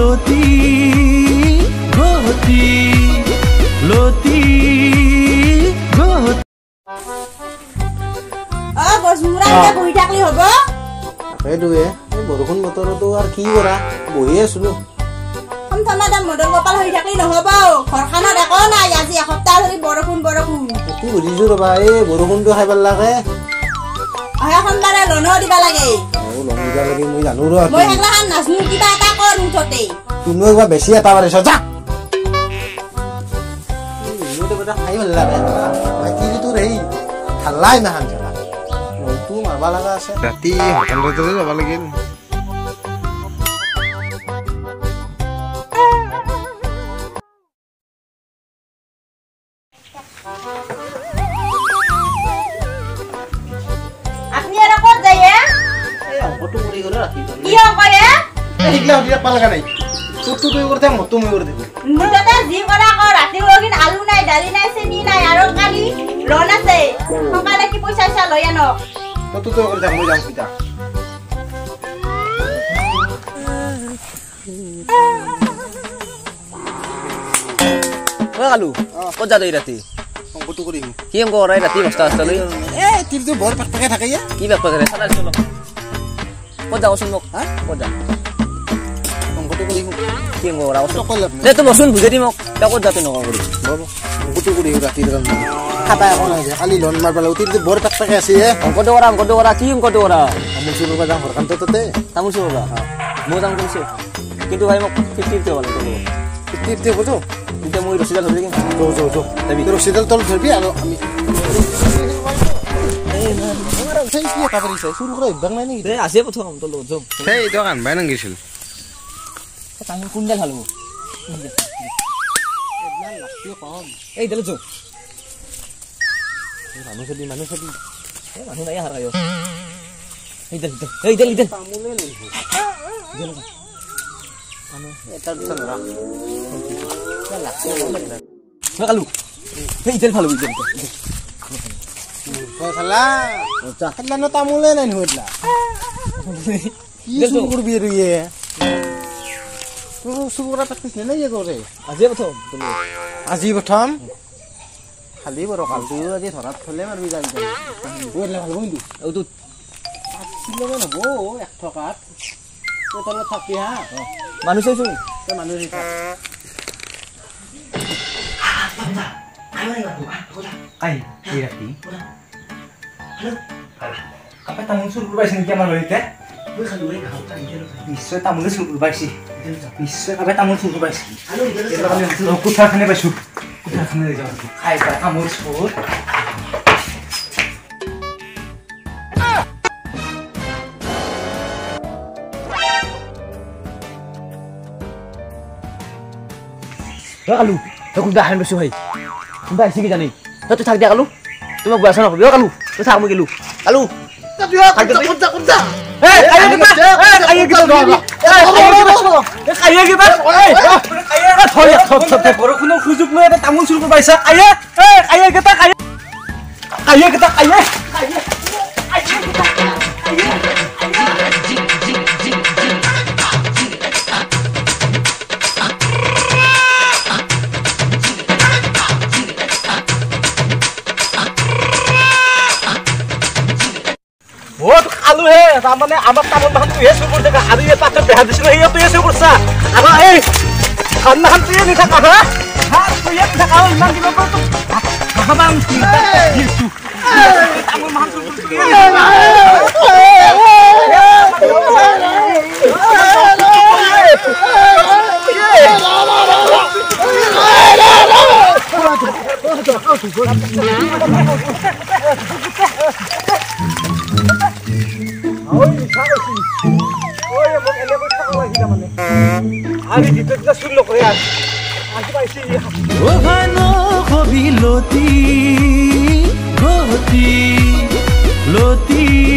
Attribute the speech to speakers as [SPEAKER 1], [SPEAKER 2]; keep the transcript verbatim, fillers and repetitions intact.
[SPEAKER 1] লতি গতি লতি গতি
[SPEAKER 2] অ বসমুৰা এ বহি থাকলি হ'ব
[SPEAKER 3] সেইটোৱে এই বৰষুণ বতৰতো আৰু কি কৰা বহি আছিলো
[SPEAKER 2] কম থমাদাম মদন গোপাল হৈ থাকলি নহব ঘৰখনত একো নাই আজি এসপ্তাহ ধৰি বৰষুণ বৰষুণ
[SPEAKER 3] কি বুজিছো ৰবা এই বৰষুণটো খাই ভাল লাগে
[SPEAKER 2] অহা সোমবাৰে লোনো দিবা লাগে
[SPEAKER 3] অ লোন দিবা লাগে মই জানো ৰ
[SPEAKER 2] মই হেগলাখান নাজনো কিবা এটা কৰ মুঠতে
[SPEAKER 3] তুমি একবাৰ বেছি এটা পাৰিছ যা মই তো খাই ভাল লাগে বাকী তোৰ এই ঠাল্লাই নাহান জানা লোনটো মাৰবা লগা আছে
[SPEAKER 4] ৰাতি হোটেলতে যাব লাগিল
[SPEAKER 2] আপনি এরা কত যাইয়ে
[SPEAKER 3] এই অঙ্কটো কৰি গলো ৰাতি
[SPEAKER 2] কি অংক রে
[SPEAKER 3] এইগলা হদিয়া পাল লাগা নাই তোৰ তো তুই করতে মত মই করে দেব
[SPEAKER 2] মুঠতে জি কৰা কৰ ৰাতি লগিন আলু নাই দালি নাই চেনি নাই আৰু কালি লোন আছে সকালে কি পইচা চা লৈ আনক
[SPEAKER 3] তো তুই করে যা মই যাম পিতা
[SPEAKER 5] ও কালু কত যা দই রাতি
[SPEAKER 3] অঙ্কটো কৰি
[SPEAKER 5] কি অঙ্ক কৰাই ৰাতি বস্তা বস্তা লৈ
[SPEAKER 3] এ তিল তো বৰ পাকপাকে থাকে ইয়া
[SPEAKER 5] কি ব্যাপার করে সালা চলো কত যাও শুন মোক হ্যাঁ কত যা
[SPEAKER 3] অঙ্কটো কৰি
[SPEAKER 5] কি অঙ্ক করা
[SPEAKER 3] তো কইলাম
[SPEAKER 5] দে তো বসুন বুঝে দি মোক তা কত যাতে নকর করি
[SPEAKER 3] বাবু অঙ্কটো কৰি ৰাতি ৰাম খাতা এখন আছে খালি লোন মারবা লাগো তিল তো বৰ পাকপাকে আছে এ
[SPEAKER 5] অঙ্কটো করা অঙ্কটো করা কি অঙ্কটো করা
[SPEAKER 3] আমুল সুর বা যাম ঘরখান তো ততে
[SPEAKER 5] তামুল শুবা মই যাম কৈছো কিন্তু ভাই মোক ফিফটি ফিফটি হল তো
[SPEAKER 3] তিতে বুঝো
[SPEAKER 5] কিন্তু মই রসিদা ধৰি কিন
[SPEAKER 3] যো যো যো
[SPEAKER 5] যাবি
[SPEAKER 3] তোৰ সিদল তল ধরবি আৰু আমি এই না আমাৰ সেই কি এটা কৰিছে শুরু কৰা ইবাং নাই নেকি
[SPEAKER 5] দে আছে প্ৰথম তো লো যাও
[SPEAKER 4] সেই দোকান বাই নাগিছিল
[SPEAKER 5] তাই কোনডাল হালু এই দলে যাও
[SPEAKER 3] মানুহ চলি মানুহ চলি
[SPEAKER 5] এই মানুহ নাই হারায়ো এই দল এই দল এই দল
[SPEAKER 3] তামুলে লইছো
[SPEAKER 5] দল
[SPEAKER 3] আমি এটা দুটা লৰা
[SPEAKER 5] কালু এই দল ভালো দল
[SPEAKER 3] খালা আচ্ছা খালা ন তামুলে নাই হইলা কি শুরু করবি রে ইয়ে তো শুরু করা প্র্যাকটিস নাই ইয়ে করে
[SPEAKER 5] আজি প্ৰথম তুমি
[SPEAKER 3] আজি প্রথম খালি বড় কাল তুই আজি ধরাত ফলে মারবি যাবি ওইলা ভালো বন্ধু
[SPEAKER 5] ও তো
[SPEAKER 3] কিলো নব এক টাকাত তো তলে থাকি হা
[SPEAKER 5] মানুষ আইছো
[SPEAKER 3] তো মানুষ হিসাব
[SPEAKER 6] Ay, mira aquí. Apa tamu suruh berbaik sini kiaman balik ya? Bisa tamu lu suruh berbaik sih. Bisa apa tamu suruh berbaik sih? Kita kalian suruh aku tak kena baju. Aku tak kena jauh. Ay, kamu suruh.
[SPEAKER 5] Kalu তখন দাহান বসে ভাই তুমি আইছি কি জানি তুই থাক দিয়া কালু তোমাক বাসা নকবি ও কালু তুই থাক মই গেলু কালু
[SPEAKER 3] কুদা কুদা
[SPEAKER 5] এই আইয়া কি আইয়া কি তো আইয়া কি বাস আইয়া থই থপ থপ
[SPEAKER 6] বৰষুণ সুযোগ লৈ এটা তামোল চুৰ কৰিছা আইয়া
[SPEAKER 5] এই আইয়া কি তা আইয়া আইয়া কি তা আইয়া আলু হে মানে আমার তামল বাহান তুই হেসু করতে আর এই পাত্র বেহা দিছিল এই তুই হেসু করছা আর এই খান্না খান তুই নি থাকা হ্যাঁ হ্যাঁ তুই নি থাকা ইমান দিব তো খাবাম তুই হেসু তামল বাহান তুই ওই খাওছি ওই মক এলে কই থাকা লাগি না মানে আমি ভিতরটা শুনলো করে আজ আজ পাইছি
[SPEAKER 1] ও ভানো কবি লতি গতি লতি